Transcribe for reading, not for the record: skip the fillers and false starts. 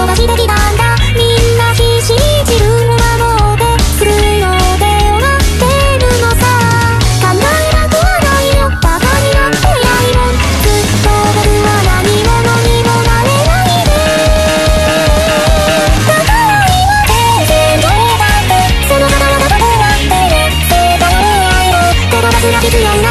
がしてきたんだ。みんな必死自分を守ってするようで終わってるのさ。叶えなくはないよ、バカになってやいもん。ずっと僕は何者にもなれないで。だから今全然どうだってその方々とこうやってね、正解の恋愛を言葉すら必要ない